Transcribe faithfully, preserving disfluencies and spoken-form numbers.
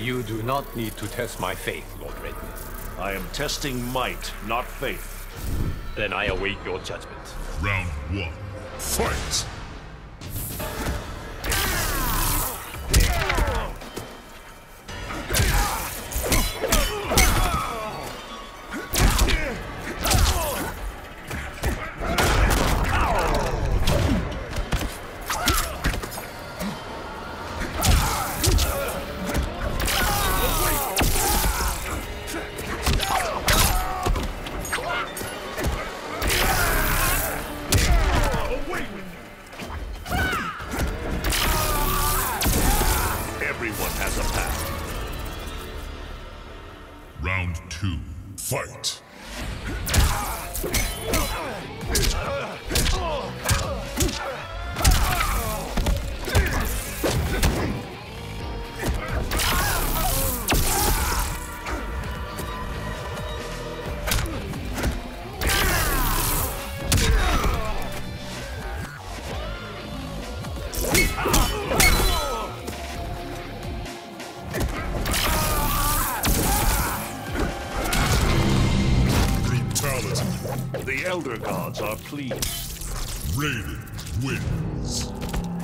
You do not need to test my faith, Lord Raiden. I am testing might, not faith. Then I await your judgment. Round one. Fight! Everyone has a path. Round two. Fight! The Elder Gods are pleased. Raiden wins.